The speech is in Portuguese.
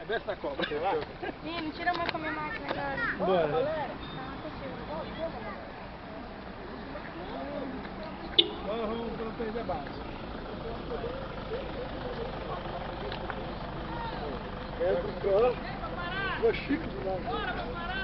Cabeça da cobra. Ih, não tira mais com a minha máquina agora. Bora. Galera. Tá contigo. Agora vamos perder a base. Vou chique demais. Bora, vamos parar.